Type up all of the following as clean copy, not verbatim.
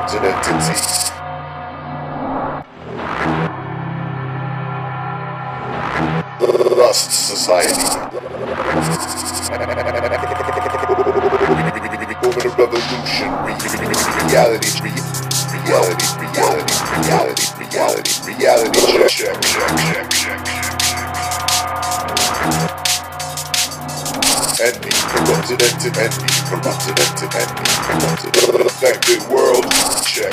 corrupted entities. Lust society. Woman of revolution. Reality. Check. Envy, corrupted entity. Affected world. Check.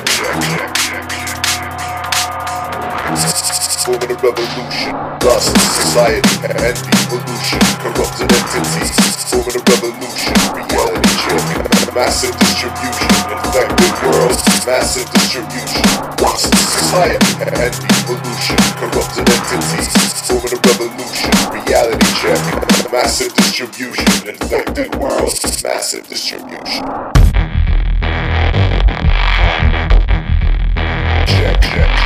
Woman of revolution, lust, society, envy, pollution, corrupted entities. Woman of revolution, reality check, massive distribution, infected world, massive distribution. Lust, society, envy, pollution, corrupted entities. Woman of revolution, reality check, massive distribution, infected world, massive distribution. Check.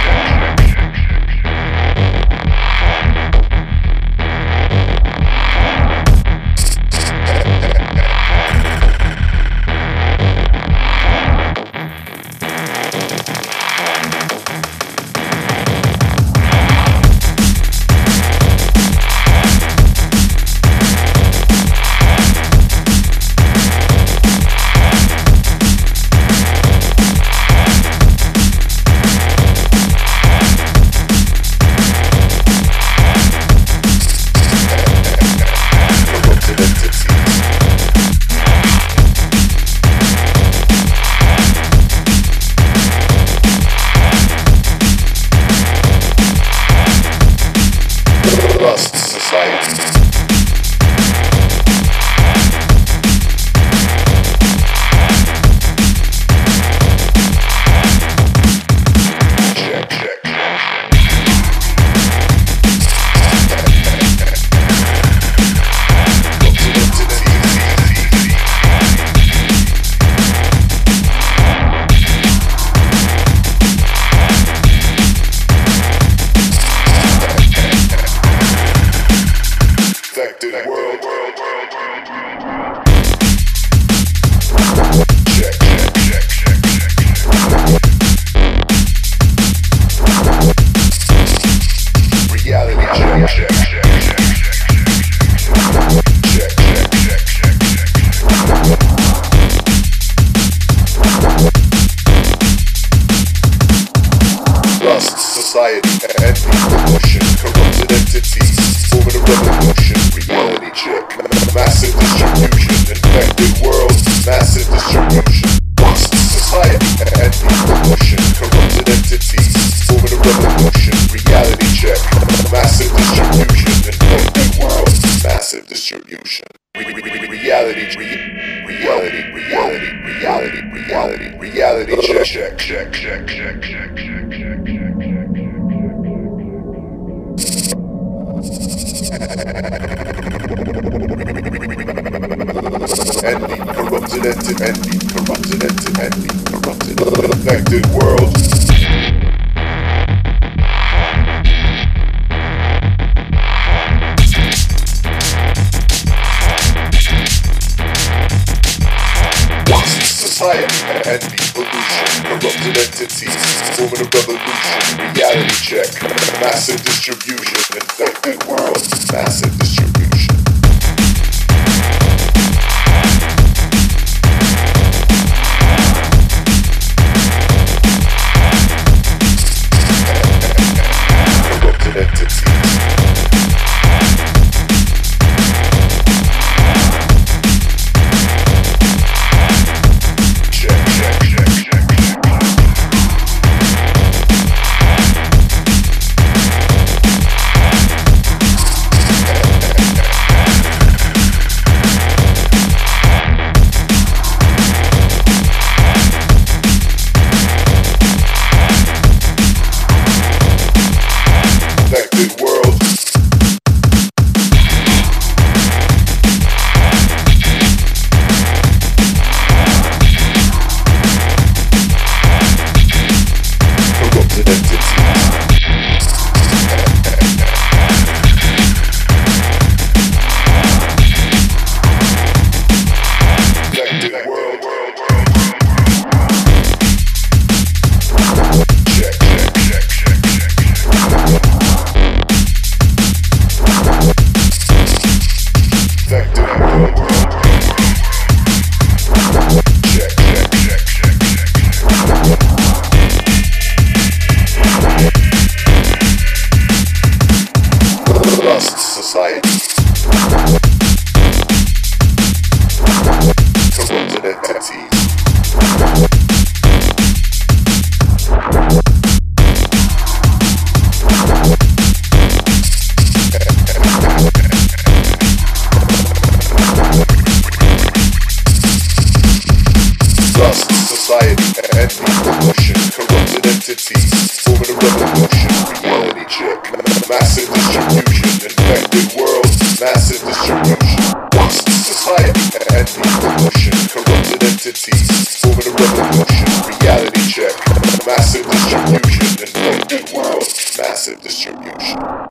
Society, envy, pollution, corrupted entities. Woman of revolution, reality check, massive distribution, infected world, massive distribution. Lust, society, envy, pollution, corrupted entities. Woman of revolution, reality check, massive distribution, infected world, massive distribution. Reality check. Envy, corrupted infected world. Society, envy, pollution, corrupted entities. Woman of revolution, reality check, massive distribution, infected world, massive distribution. Corrupted entities. Dust society. Corrupted entities. Dust society and pollution. Corrupted entities forming a revolution. Reality check. Massive distribution. Infected world. Massive distribution. Dust society and pollution. Corrupted entities forming a revolution. Reality check. Massive distribution. Infected world. Massive distribution.